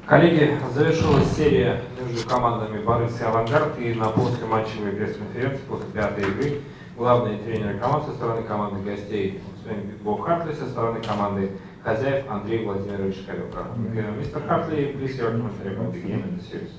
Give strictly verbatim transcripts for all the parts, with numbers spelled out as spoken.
Коллеги, завершилась серия между командами «Борис» и «Авангард», и на послематчевой пресс-конференции после пятой игры главные тренеры команд со стороны команды гостей Боб Хартли, со стороны команды хозяев Андрей Владимирович Калюка. Мистер Хартли, please your commentary about the game and the series.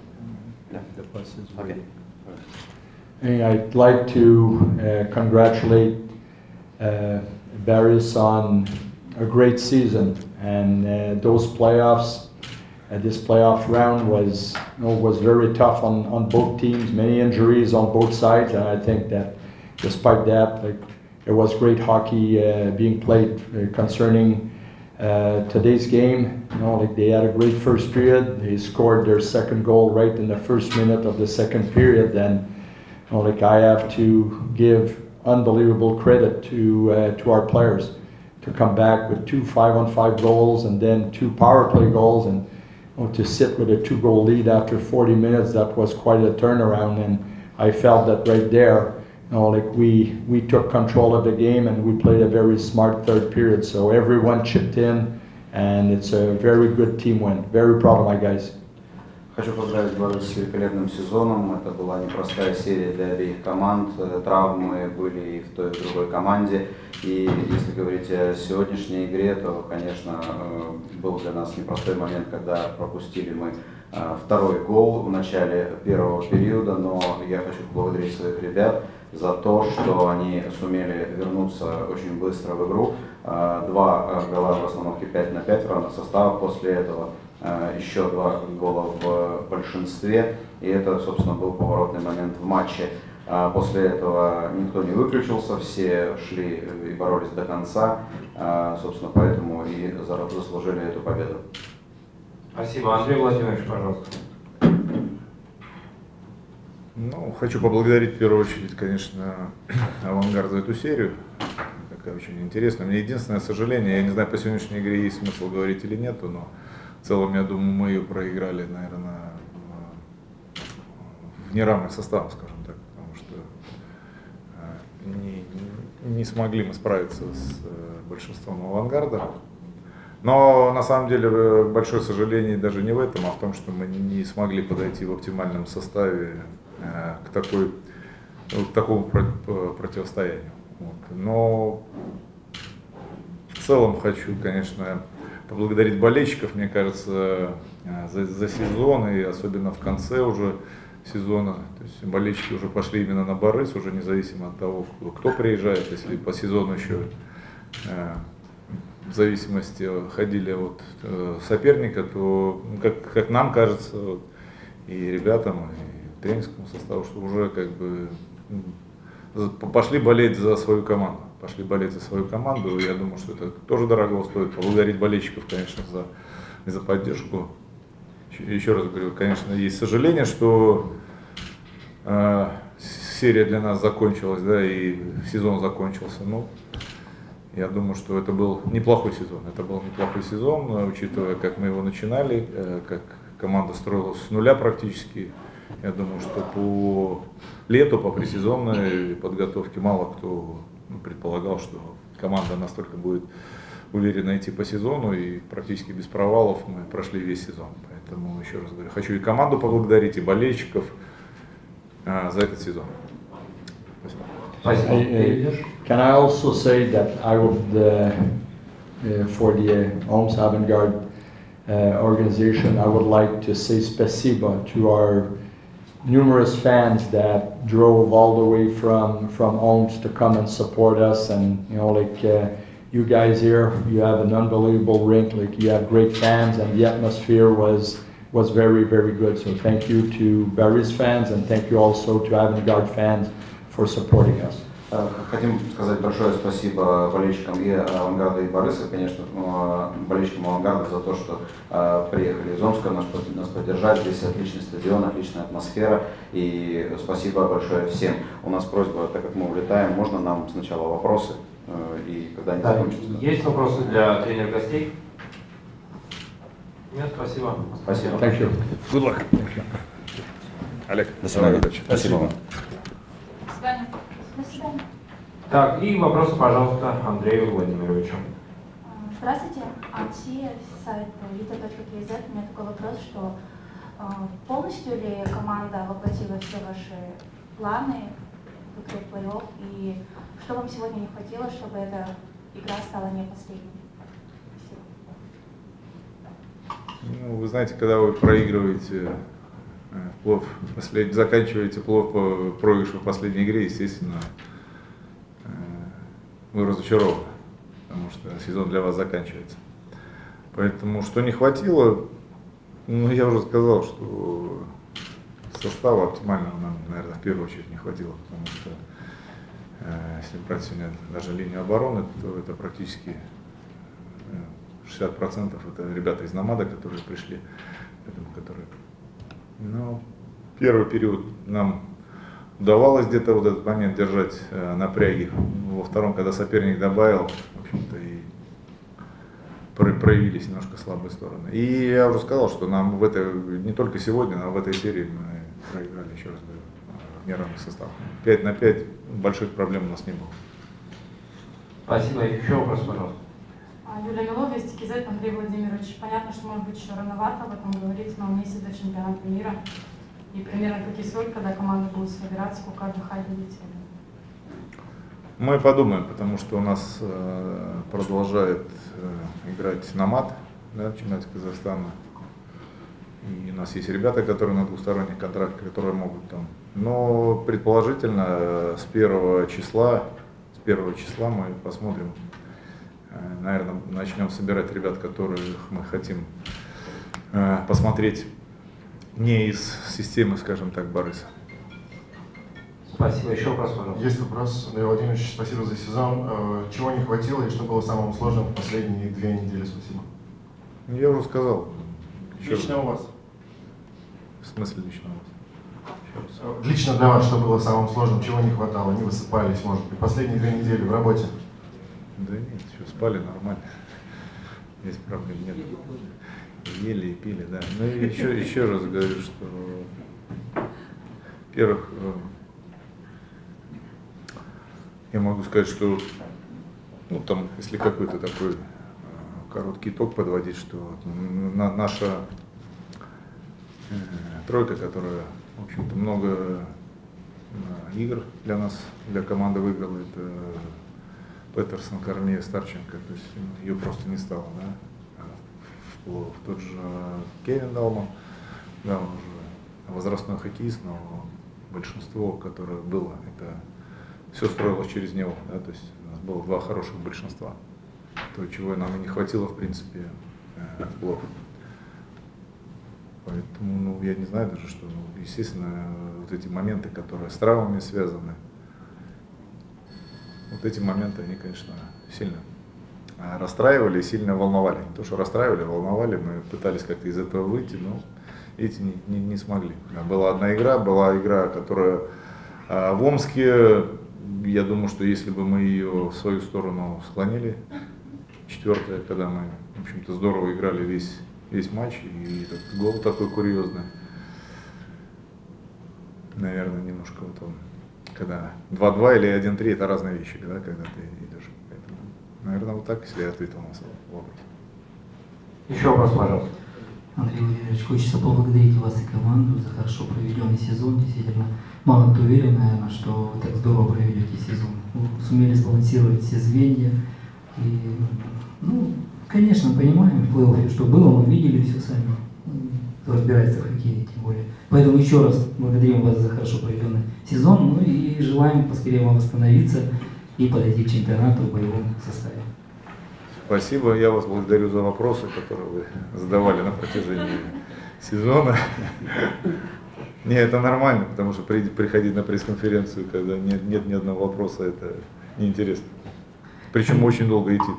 Okay. I'd like to uh, congratulate uh, Barris on a great season, and uh, those playoffs. Uh, this playoff round was you know, was very tough on, on both teams. Many injuries on both sides, and I think that despite that, like it was great hockey uh, being played. Uh, concerning uh, today's game, you know, like they had a great first period. They scored their second goal right in the first minute of the second period, and you know, like I have to give unbelievable credit to uh, to our players to come back with two five-on-five goals and then two power play goals, and you know, to sit with a two-goal lead after forty minutes. That was quite a turnaround, and I felt that right there, you know, like we we took control of the game and we played a very smart third period. So everyone chipped in, and it's a very good team win. Very proud of my guys. Хочу поздравить Борис с великолепным сезоном. Это была непростая серия для обеих команд. Травмы были и в той, и в другой команде. И если говорить о сегодняшней игре, то, конечно, был для нас непростой момент, когда пропустили мы второй гол в начале первого периода. Но я хочу поблагодарить своих ребят за то, что они сумели вернуться очень быстро в игру. Два гола в остановке пять на пять в равных составах после этого. Еще два гола в большинстве, и это, собственно, был поворотный момент в матче. После этого никто не выключился, все шли и боролись до конца, собственно, поэтому и заслужили эту победу. Спасибо. Андрей Владимирович, пожалуйста. Ну, хочу поблагодарить в первую очередь, конечно, «Авангард» за эту серию. Такая очень интересная. Мне единственное сожаление, я не знаю, по сегодняшней игре есть смысл говорить или нет, но в целом, я думаю, мы ее проиграли, наверное, в неравных составах, скажем так, потому что не, не смогли мы справиться с большинством «Авангарда». Но на самом деле большое сожаление даже не в этом, а в том, что мы не смогли подойти в оптимальном составе к, такой, к такому противостоянию. Вот. Но в целом хочу, конечно, поблагодарить болельщиков, мне кажется, за, за сезон, и особенно в конце уже сезона. То есть болельщики уже пошли именно на Борис, уже независимо от того, кто, кто приезжает. Если по сезону еще э, в зависимости ходили от э, соперника, то, как, как нам кажется, вот, и ребятам, и тренерскому составу, что уже как бы пошли болеть за свою команду. Пошли болеть за свою команду. Я думаю, что это тоже дорого стоит. Поблагодарить болельщиков, конечно, за, за поддержку. Еще раз говорю, конечно, есть сожаление, что э, серия для нас закончилась, да, и сезон закончился. Но я думаю, что это был неплохой сезон. Это был неплохой сезон, учитывая, как мы его начинали, э, как команда строилась с нуля практически. Я думаю, что по лету, по пресезонной подготовке мало кто предполагал, что команда настолько будет уверенно идти по сезону, и практически без провалов мы прошли весь сезон. Поэтому, еще раз говорю, хочу и команду поблагодарить, и болельщиков а, за этот сезон. Спасибо. Can I also say that I would, uh, uh, for the Omsk Avangard uh, organization, I would like to say спасибо to our numerous fans that drove all the way from from Omsk to come and support us, and you know, like uh, you guys here, you have an unbelievable rink. Like you have great fans, and the atmosphere was was very very good. So thank you to Barry's fans, and thank you also to Avangard fans for supporting us. Хотим сказать большое спасибо болельщикам и «Авангарда», и «Бориса», конечно, болельщикам «Авангарда» за то, что приехали из Омска, нас, нас поддержать. Здесь отличный стадион, отличная атмосфера, и спасибо большое всем. У нас просьба, так как мы улетаем, можно нам сначала вопросы, и когда они да, закончатся? Есть вопросы для тренера гостей? Нет, спасибо. Спасибо. Thank you. Good luck. Олег, до свидания. Спасибо вам. До свидания. До свидания. Так, и вопросы, пожалуйста, Андрею Владимировичу. Здравствуйте, Антия, сайт вита точка кей зет. У меня такой вопрос, что э, полностью ли команда воплотила все ваши планы в игре в плей-офф, и что вам сегодня не хватило, чтобы эта игра стала не последней? Спасибо. Ну, вы знаете, когда вы проигрываете плов, послед... заканчиваете плов по проигрышу в последней игре, естественно, вы разочарованы, потому что сезон для вас заканчивается. Поэтому, что не хватило, ну, я уже сказал, что состава оптимального нам, наверное, в первую очередь не хватило, потому что э, если брать сегодня даже линию обороны, то это практически шестьдесят процентов это ребята из Намада, которые пришли, поэтому, которые... Но первый период нам удавалось где-то вот этот момент держать э, напряги. Во втором, когда соперник добавил, в общем-то, и проявились немножко слабые стороны. И я уже сказал, что нам в этой, не только сегодня, но в этой серии мы проиграли, еще раз говорю, в неравный состав. пять на пять больших проблем у нас не было. Спасибо. Еще вопрос, пожалуйста. Юлия Милова, Вести кей зет, Андрей Владимирович. Понятно, что может быть еще рановато об этом говорить, но месяц до чемпионата мира. И примерно какие сроки, когда команда будет собираться, сколько отдыхать будете? Мы подумаем, потому что у нас э, продолжает э, играть Намад, да, в чемпионате Казахстана. И у нас есть ребята, которые на двусторонних контрактах, которые могут там. Но предположительно э, с первого числа, с первого числа мы посмотрим, э, наверное, начнем собирать ребят, которых мы хотим э, посмотреть не из системы, скажем так, Бориса. Спасибо. Еще вопрос, пожалуйста. Есть вопрос, Андрей Владимирович, спасибо за сезон. Чего не хватило и что было самым сложным в последние две недели? Спасибо. Я уже сказал. Еще Лично раз. у вас? В смысле лично у вас? Лично для вас что было самым сложным, чего не хватало, не высыпались, может быть, последние две недели в работе? Да нет, еще спали нормально. Здесь проблем нет. Ели и пили, да. Ну и еще, еще раз говорю, что, во-первых, я могу сказать, что, ну там, если какой-то такой короткий итог подводить, что на, наша э, тройка, которая, в общем-то, много э, игр для нас, для команды выиграла, это Петерсон, Корнеев, Старченко, то есть ее просто не стало, да. В тот же Кевин Далман, да, он уже возрастной хоккеист, но большинство, которое было, это все строилось через него, да, то есть у нас было два хороших большинства, то, чего нам и не хватило, в принципе, в плов. Поэтому, ну, я не знаю даже, что, ну, естественно, вот эти моменты, которые с травмами связаны, вот эти моменты, они, конечно, сильно расстраивали и сильно волновали. Не то, что расстраивали, волновали, мы пытались как-то из этого выйти, но эти не, не, не смогли. Была одна игра, была игра, которая а, в Омске, я думаю, что если бы мы ее в свою сторону склонили, четвертая, когда мы, в общем-то, здорово играли весь, весь матч, и этот гол такой курьезный, наверное, немножко вот он, когда два-два или один-три, это разные вещи, да, когда ты идешь. Наверное, вот так, если я ответил на свой вопрос. Еще вопрос, пожалуйста. Андрей Владимирович, хочется поблагодарить вас и команду за хорошо проведенный сезон. Действительно, мало кто верил, наверное, что вы так здорово проведете сезон. Вы сумели сбалансировать все звенья. И, ну, конечно, понимаем в плей-оффе, что было, мы видели все сами. Разбирается в хоккее, тем более. Поэтому еще раз благодарим вас за хорошо проведенный сезон. Ну и желаем поскорее вам восстановиться и подойти к чемпионату в боевом составе. Спасибо, я вас благодарю за вопросы, которые вы задавали на протяжении сезона. Не, это нормально, потому что приходить на пресс-конференцию, когда нет, нет ни одного вопроса, это неинтересно. Причем очень долго идти.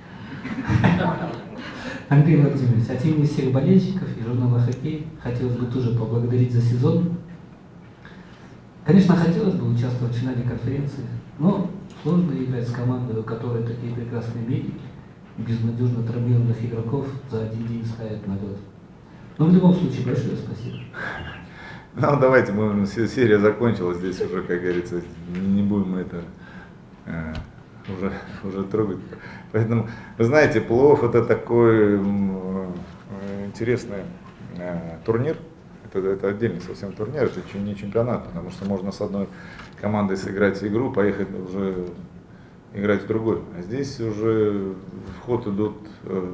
Андрей Владимирович, от имени всех болельщиков и журнала «Хоккей» хотелось бы тоже поблагодарить за сезон. Конечно, хотелось бы участвовать в финале конференции, но сложно играть с командой, у которой такие прекрасные медики, безнадежно травмированных игроков за один день ставят на лед. Но в любом случае, большое спасибо. Ну, давайте, мы, серия закончилась, здесь уже, как говорится, не будем это э, уже, уже трогать. Поэтому, вы знаете, плей-офф это такой интересный э, турнир. Это, это отдельный совсем турнир, это не чемпионат, потому что можно с одной командой сыграть игру, поехать уже играть в другой. А здесь уже в ход идут э,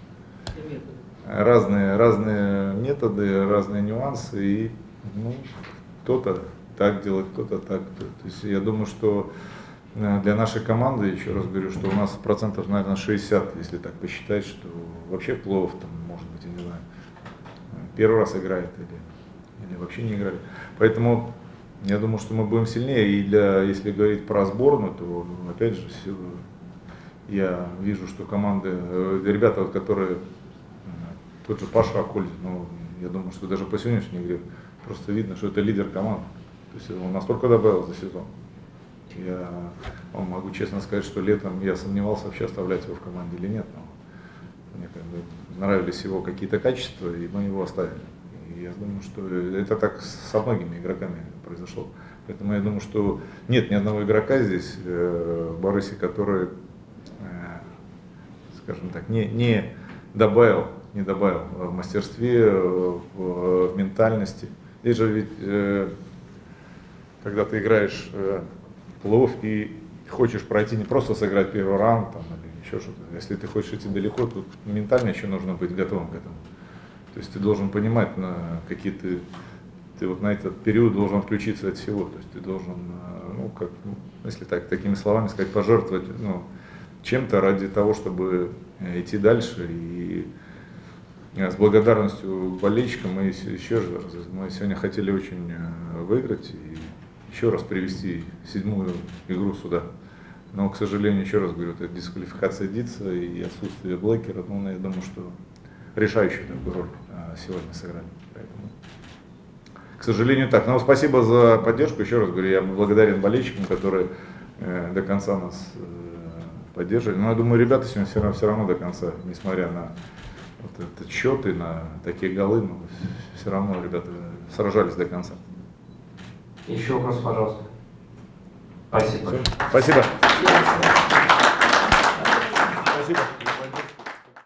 разные, разные методы, разные нюансы, и ну, кто-то так делает, кто-то так. То есть я думаю, что для нашей команды, еще раз говорю, что у нас процентов, наверное, шестьдесят, если так посчитать, что вообще плей-офф там, может быть, я не знаю, первый раз играет или, или вообще не играет. Поэтому я думаю, что мы будем сильнее. И для, если говорить про сборную, то опять же я вижу, что команды, ребята, вот, которые, тот же Паша Акользин, ну, я думаю, что даже по сегодняшней игре просто видно, что это лидер команды. То есть он настолько добавил за сезон. Я вам могу честно сказать, что летом я сомневался, вообще оставлять его в команде или нет. Но мне как бы нравились его какие-то качества, и мы его оставили. И я думаю, что это так со многими игроками произошло. Поэтому я думаю, что нет ни одного игрока здесь э, в Борисе, который, э, скажем так, не, не добавил, не добавил в мастерстве, в, в ментальности. Здесь же ведь, э, когда ты играешь э, плей-офф и хочешь пройти, не просто сыграть первый раунд там, или еще что-то. Если ты хочешь идти далеко, то ментально еще нужно быть готовым к этому. То есть ты должен понимать, на какие ты, ты вот на этот период должен включиться от всего. То есть ты должен, ну, как, если так, такими словами сказать, пожертвовать ну, чем-то ради того, чтобы идти дальше. И с благодарностью болельщикам мы еще раз, мы сегодня хотели очень выиграть и еще раз привести седьмую игру сюда. Но, к сожалению, еще раз говорю, это дисквалификация Дица и отсутствие Блэкера, ну, я думаю, что решающую такую роль сегодня сыграли. Поэтому, к сожалению, так. Но спасибо за поддержку, еще раз говорю, я благодарен болельщикам, которые э, до конца нас э, поддерживали. Но я думаю, ребята сегодня все равно, все равно до конца, несмотря на вот этот счет и на такие голы, но все равно ребята сражались до конца. Еще вопрос, пожалуйста. Спасибо. Спасибо. Спасибо.